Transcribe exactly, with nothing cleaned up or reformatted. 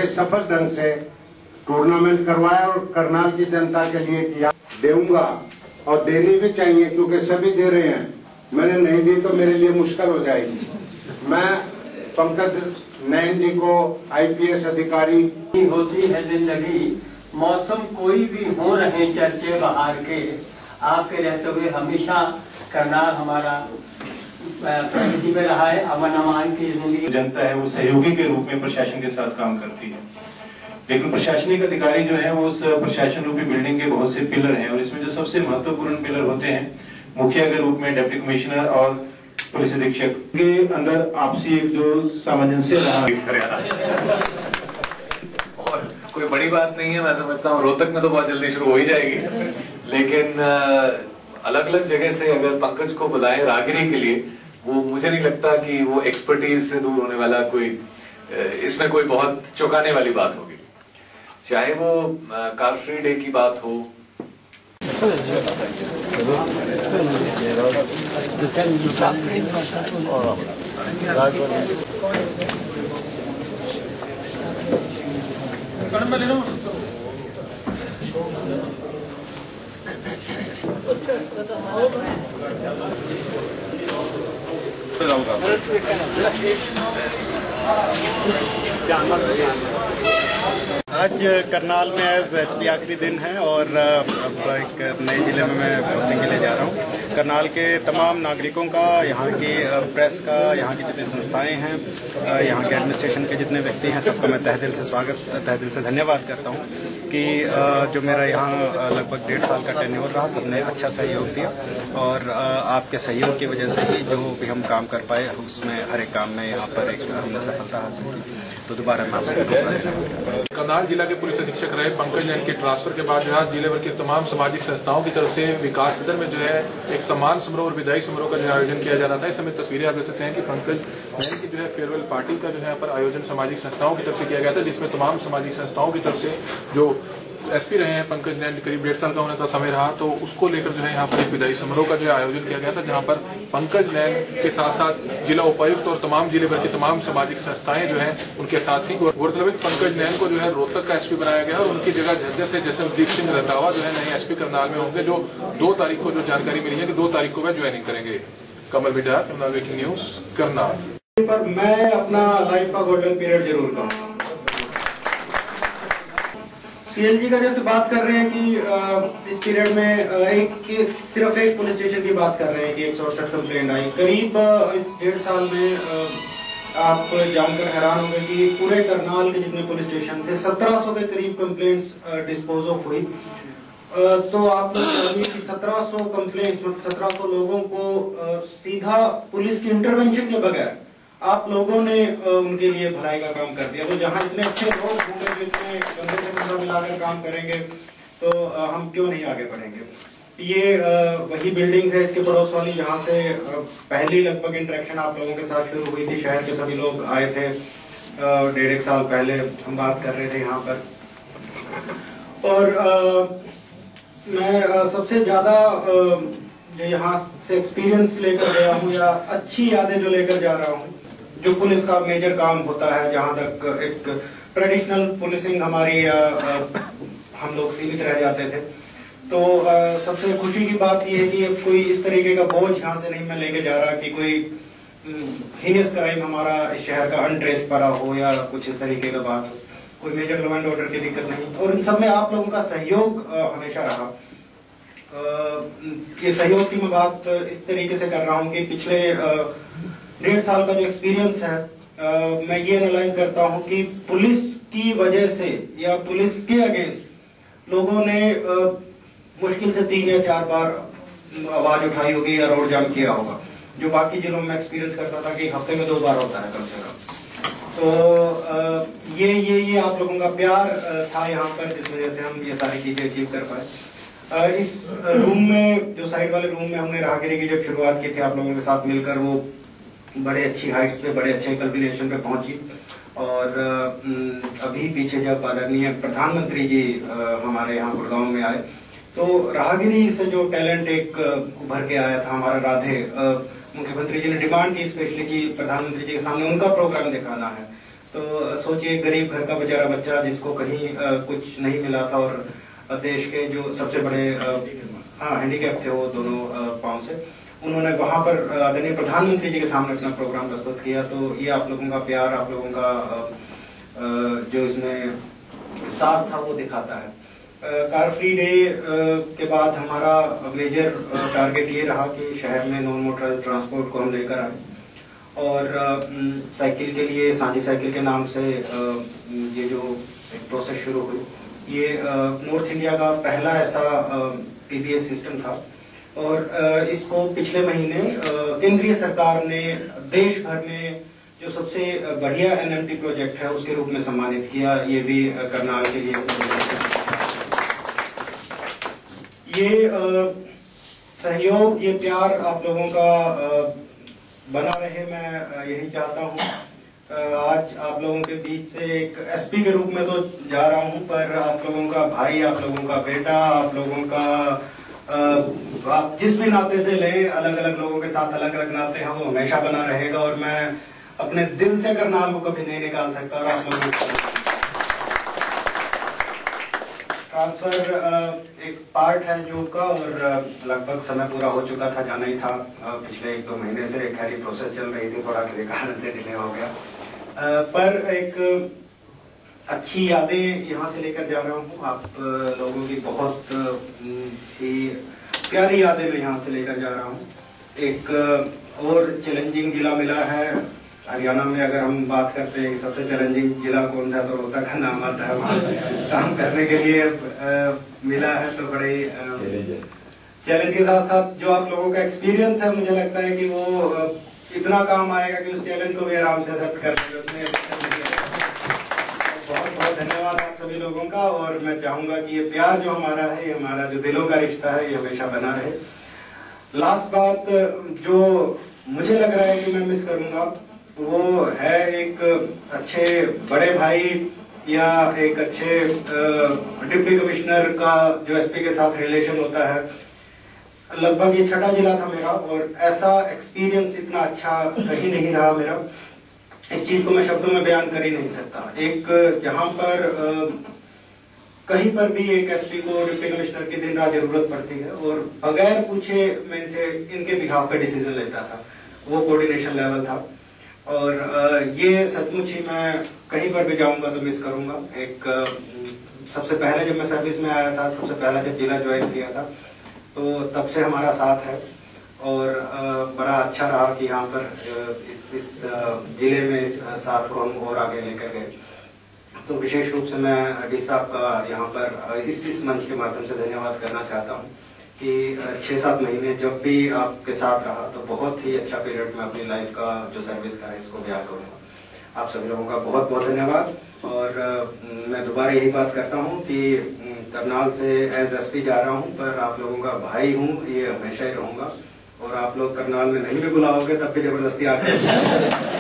सफल ढंग से टूर्नामेंट करवाया और करनाल की जनता के लिए किया। देऊंगा और देनी भी चाहिए क्योंकि सभी दे रहे हैं। मैंने नहीं दी तो मेरे लिए मुश्किल हो जाएगी। मैं पंकज नैन जी को आईपीएस अधिकारी होती है जिंदगी, मौसम कोई भी हो रहे चर्चे बाहर के, आपके रहते हुए हमेशा करनाल हमारा प्रगति में रहा है। अमन अमान की जिंदगी जनता है वो सहयोगी के रूप में प्रशासन के साथ काम करती है, लेकिन प्रशासनिक अधिकारी जो है वो उस प्रशासन रूपी बिल्डिंग के बहुत से पिलर हैं और इसमें जो सबसे महत्वपूर्ण पिलर होते हैं मुखिया के रूप में डिप्टी कमिश्नर और पुलिस अधीक्षक के अंदर आपसी एक जो सामंजस्य रहा। और कोई बड़ी बात नहीं है, मैं समझता हूँ रोहतक में तो बहुत जल्दी शुरू हो ही जाएगी, लेकिन अलग अलग जगह से अगर पंकज को बुलाएं राहगिरी के लिए, वो मुझे नहीं लगता कि वो एक्सपर्टीज से दूर होने वाला कोई इसमें कोई बहुत चौंकाने वाली बात होगी। चाहे वो कार फ्री डे की बात हो, आज करनाल में एज एसपी आखिरी दिन है और अब एक नए जिले में मैं पोस्टिंग के लिए जा रहा हूँ। करनाल के तमाम नागरिकों का, यहाँ की प्रेस का, यहाँ की जितनी संस्थाएं हैं, यहाँ के एडमिनिस्ट्रेशन के जितने व्यक्ति हैं, सबका मैं तहे दिल से स्वागत तहे दिल से धन्यवाद करता हूँ कि जो मेरा यहाँ लगभग डेढ़ साल का टेन्योर रहा, सबने अच्छा सहयोग दिया और आपके सहयोग की वजह से ही जो भी हम काम कर पाए उसमें हर एक काम में यहाँ पर एक हमने सफलता हासिल की। तो दोबारा मैं आपसे करनाल जिला के पुलिस अधीक्षक रहे पंकज नैन के ट्रांसफर के बाद जो है जिले भर के तमाम सामाजिक संस्थाओं की तरफ से विकास सदन में जो है एक सम्मान समारोह और विदाई समारोह का जो है आयोजन किया जा रहा था। इस समय तस्वीरें आप देख सकते हैं कि पंकज नैन की जो है फेयरवेल पार्टी का जो है पर आयोजन सामाजिक संस्थाओं की तरफ से किया गया था, जिसमें तमाम सामाजिक संस्थाओं की तरफ से जो एसपी रहे हैं पंकज नैन, करीब डेढ़ साल का होने का समय रहा, तो उसको लेकर जो है यहाँ पर एक विदाई समारोह का जो है आयोजन किया गया था, जहाँ पर पंकज नैन के साथ साथ जिला उपायुक्त और तमाम जिले भर की तमाम सामाजिक संस्थाएं जो हैं उनके साथ ही। गौरतलब है कि पंकज नैन को जो है रोहतक का एसपी बनाया गया और उनकी जगह झज्जर से जसनदीप सिंह रंधावा जो है नए एसपी करनाल में होंगे, जो दो तारीख को जो जानकारी मिली है कि दो तारीख को वह ज्वाइनिंग करेंगे। Kamal Bitar, Karnal breaking news, Karnal. पर मैं अपना लाइफ का गोल्डन पीरियड जरूर कहूँगा। सीएलजी का जैसे बात कर रहे हैं कि इस पीरियड में एक सिर्फ एक पुलिस स्टेशन की बात कर रहे हैं कि एक सौ अड़सठ कंप्लेंट आई। करीब इस डेढ़ साल में आप जानकर हैरान होंगे कि पूरे करनाल के जितने पुलिस स्टेशन थे सत्रह सौ के करीब कंप्लेंट्स डिस्पोज ऑफ हुई। तो आप कि सत्रह सौ कंप्लेंट्स मतलब सत्रह सौ लोगों को सीधा पुलिस की इंटरवेंशन के बगैर आप लोगों ने उनके लिए भलाई का काम कर दिया। तो जहाँ इतने अच्छे लोग होंगे जो इतने कंधे से कंधा मिलाकर काम करेंगे तो हम क्यों नहीं आगे बढ़ेंगे। ये वही बिल्डिंग है इसके पड़ोस वाली, जहाँ से पहली लगभग इंटरेक्शन आप लोगों के साथ शुरू हुई थी। शहर के सभी लोग आए थे, डेढ़ एक साल पहले हम बात कर रहे थे यहाँ पर। और आ, मैं आ, सबसे ज्यादा जो यहाँ से एक्सपीरियंस लेकर गया हूँ या अच्छी यादें जो लेकर जा रहा हूँ, जो पुलिस का मेजर काम होता है, जहाँ तक एक ट्रेडिशनल पुलिसिंग हमारी आ, आ, हम लोग सीमित रह जाते थे। तो आ, सबसे खुशी की बात यह है कि अब कोई इस तरीके का बोझ यहाँ से नहीं मैं लेके जा रहा कि कोई हीनियस क्राइम हमारा इस शहर का अनट्रेस पड़ा हो या कुछ इस तरीके का बात हो। कोई मेजर लॉ एंड ऑर्डर की दिक्कत नहीं, और इन सब में आप लोगों का सहयोग आ, हमेशा रहा। ये सहयोग की मैं बात इस तरीके से कर रहा हूँ कि पिछले डेढ़ साल का जो एक्सपीरियंस है, आ, मैं ये एनालाइज करता हूँ कि पुलिस की वजह से या पुलिस के अगेंस्ट लोगों ने आ, मुश्किल से तीन या चार बार आवाज उठाई होगी या रोड जाम किया होगा, जो बाकी जिलों में एक्सपीरियंस करता था कि हफ्ते में दो बार होता है कम से कम। तो आ, ये ये ये आप लोगों का प्यार था यहाँ पर, जिस वजह से हम ये सारी चीजें अचीव कर पाए। इस रूम में, जो साइड वाले रूम में हमने राहगिरी की जब शुरुआत की थी आप लोगों के साथ मिलकर, वो बड़े अच्छी हाइट्स पे, बड़े अच्छे कल्बिनेशन पे पहुंची। और अभी पीछे जब आदरणीय प्रधानमंत्री जी हमारे यहाँ गुड़गांव में आए, तो राहगिरी से जो टैलेंट एक उभर के आया था हमारा राधे, मुख्यमंत्री जी ने डिमांड की स्पेशली कि प्रधानमंत्री जी के सामने उनका प्रोग्राम दिखाना है। तो सोचिए गरीब घर का बेचारा बच्चा जिसको कहीं आ, कुछ नहीं मिला था और देश के जो सबसे बड़े आ, हाँ हैंडीकैप थे वो दोनों पाँव से, उन्होंने वहां पर आदरणीय प्रधानमंत्री जी के सामने अपना प्रोग्राम प्रस्तुत किया। तो ये आप लोगों का प्यार, आप लोगों का आ, आ, जो इसमें साथ था वो दिखाता है। कार फ्री डे के बाद हमारा मेजर टारगेट ये रहा कि शहर में नॉन मोटराइज्ड ट्रांसपोर्ट को हम लेकर आए, और साइकिल के लिए सांझी साइकिल के नाम से ये जो एक प्रोसेस शुरू हुई, ये नॉर्थ इंडिया का पहला ऐसा पीबीएस सिस्टम था, और इसको पिछले महीने केंद्रीय सरकार ने देश भर में जो सबसे बढ़िया एनएमटी प्रोजेक्ट है उसके रूप में सम्मानित किया। ये भी करनाल के लिए ये सहयोग, ये प्यार आप लोगों का बना रहे, मैं यही चाहता हूँ। आज आप लोगों के बीच से एक एसपी के रूप में तो जा रहा हूँ, पर आप लोगों का भाई, आप लोगों का बेटा, आप लोगों का आप जिस भी नाते से ले, अलग अलग लोगों के साथ अलग अलग नाते हैं, वो हमेशा बना रहेगा, और मैं अपने दिल से करनाल को कभी नहीं निकाल सकता। और आप लोगों को ट्रांसफर एक पार्ट है जॉब का, और लगभग समय पूरा हो चुका था, जाना ही था। पिछले एक दो महीने से एक खैरी प्रोसेस चल रही थी, थोड़ा किसी कारण से डिले हो गया, पर एक अच्छी यादें यहाँ से लेकर जा रहा हूँ। आप लोगों की बहुत ही प्यारी यादें मैं यहाँ से लेकर जा रहा हूँ। एक और चैलेंजिंग जिला मिला है हरियाणा में। अगर हम बात करते हैं सबसे चैलेंजिंग जिला कौन सा, तो रोहतक का नाम आता है। वहाँ काम करने के लिए आ, मिला है, तो बड़े चैलेंज के साथ साथ जो आप लोगों का एक्सपीरियंस है, मुझे लगता है कि वो आ, इतना काम आएगा कि उस चैलेंज को भी आराम से एक्सेप्ट कर लेंगे। उसमें बहुत बहुत धन्यवाद आप सभी लोगों का, और मैं चाहूंगा कि ये प्यार जो हमारा है, ये हमारा जो दिलों का रिश्ता है, ये हमेशा बना रहे। लास्ट बात जो मुझे लग रहा है कि मैं मिस करूंगा, वो है एक अच्छे बड़े भाई या एक अच्छे डिप्टी कमिश्नर का जो एसपी के साथ रिलेशन होता है। लगभग ये छठा जिला था मेरा, और ऐसा एक्सपीरियंस इतना अच्छा कहीं नहीं रहा मेरा। इस चीज को मैं शब्दों में बयान कर ही नहीं सकता। एक जहां पर आ, कहीं पर भी एक एसपी को डिप्टी कमिश्नर की दिन रात जरूरत पड़ती है, और बगैर पूछे मैं इनसे इनके बिहाफ पे डिसीजन लेता था, वो कोऑर्डिनेशन लेवल था। और आ, ये सचमुच ही मैं कहीं पर भी जाऊंगा तो मिस करूंगा। एक आ, सबसे पहले जब मैं सर्विस में आया था, सबसे पहला जब जिला ज्वाइन किया था, तो तब से हमारा साथ है, और आ, बड़ा अच्छा रहा कि यहाँ पर इस इस जिले में इस साथ को हम और आगे लेकर गए। तो विशेष रूप से मैं डी साहब का यहाँ पर इस इस मंच के माध्यम से धन्यवाद करना चाहता हूँ कि छः सात महीने जब भी आपके साथ रहा, तो बहुत ही अच्छा पीरियड में अपनी लाइफ का जो सर्विस का है इसको बयान करूँगा। आप सभी लोगों का बहुत बहुत धन्यवाद। और मैं दोबारा यही बात करता हूँ कि करनाल से एज एसपी जा रहा हूँ, पर आप लोगों का भाई हूँ, ये हमेशा ही रहूँगा। और आप लोग करनाल में नहीं भी बुलाओगे तब भी जबरदस्ती आते हैं।